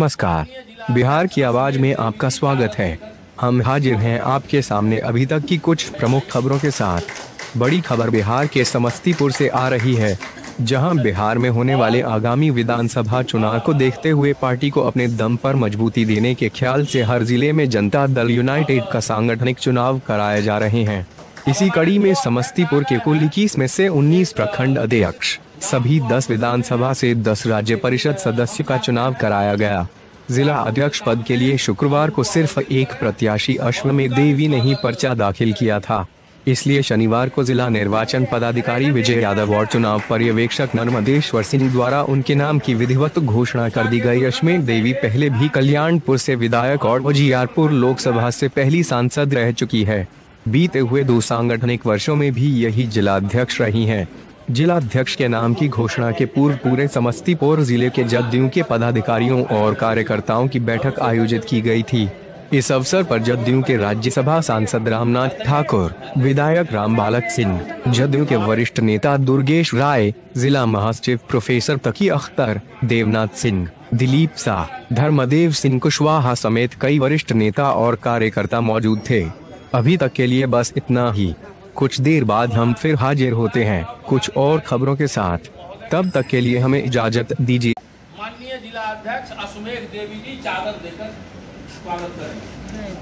नमस्कार। बिहार की आवाज में आपका स्वागत है। हम हाजिर हैं आपके सामने अभी तक की कुछ प्रमुख खबरों के साथ। बड़ी खबर बिहार के समस्तीपुर से आ रही है, जहां बिहार में होने वाले आगामी विधानसभा चुनाव को देखते हुए पार्टी को अपने दम पर मजबूती देने के ख्याल से हर जिले में जनता दल यूनाइटेड का सांगठनिक चुनाव कराए जा रहे हैं। इसी कड़ी में समस्तीपुर के कुल 21 में से 19 प्रखंड अध्यक्ष, सभी 10 विधानसभा से 10 राज्य परिषद सदस्य का चुनाव कराया गया। जिला अध्यक्ष पद के लिए शुक्रवार को सिर्फ एक प्रत्याशी अश्वमेघ देवी ने ही पर्चा दाखिल किया था, इसलिए शनिवार को जिला निर्वाचन पदाधिकारी विजय यादव और चुनाव पर्यवेक्षक नर्मदेश्वर सिंह द्वारा उनके नाम की विधिवत घोषणा कर दी गई। अश्वमेघ देवी पहले भी कल्याणपुर से विधायक और उजियारपुर लोकसभा से पहली सांसद रह चुकी है। बीते हुए 2 सांगठनिक वर्षों में भी यही जिलाध्यक्ष रही हैं। जिलाध्यक्ष के नाम की घोषणा के पूर्व पूरे समस्तीपुर जिले के जदयू के पदाधिकारियों और कार्यकर्ताओं की बैठक आयोजित की गई थी। इस अवसर पर जदयू के राज्यसभा सांसद रामनाथ ठाकुर, विधायक रामबालक सिंह, जदयू के वरिष्ठ नेता दुर्गेश राय, जिला महासचिव प्रोफेसर तकी अख्तर, देवनाथ सिंह, दिलीप शाह, धर्मदेव सिंह कुशवाहा समेत कई वरिष्ठ नेता और कार्यकर्ता मौजूद थे। अभी तक के लिए बस इतना ही। कुछ देर बाद हम फिर हाजिर होते हैं कुछ और खबरों के साथ। तब तक के लिए हमें इजाजत दीजिए। माननीय जिला अध्यक्ष अश्वमेघ देवी जी चादर देकर स्वागत करें।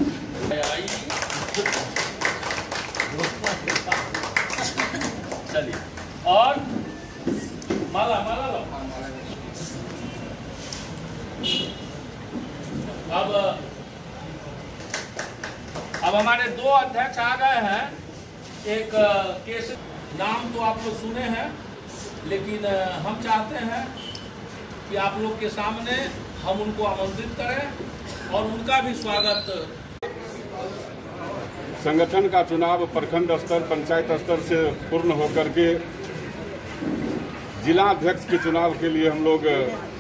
चलिए, और माला माला लो। अब हमारे 2 अध्यक्ष आ गए हैं। एक केस नाम तो आप लोग सुने हैं, लेकिन हम चाहते हैं कि आप लोग के सामने हम उनको आमंत्रित करें और उनका भी स्वागत। संगठन का चुनाव प्रखंड स्तर, पंचायत स्तर से पूर्ण होकर के जिला अध्यक्ष के चुनाव के लिए हम लोग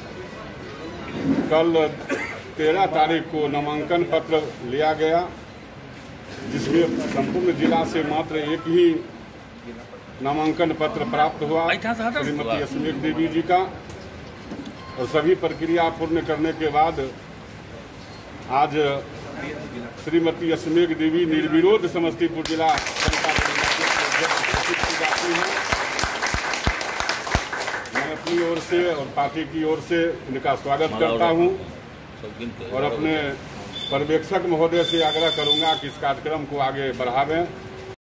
कल 13 तारीख को नामांकन पत्र लिया गया, जिसमें संपूर्ण जिला से मात्र एक ही नामांकन पत्र प्राप्त हुआ श्रीमती अश्वमेघ देवी जी का। और सभी प्रक्रिया पूर्ण करने के बाद आज श्रीमती अश्वमेघ देवी निर्विरोध समस्तीपुर जिला घोषित की जाती है। मैं अपनी ओर से और पार्टी की ओर से इनका स्वागत करता हूं और अपने पर्यवेक्षक महोदय से आग्रह करूंगा कि इस कार्यक्रम को आगे बढ़ावें।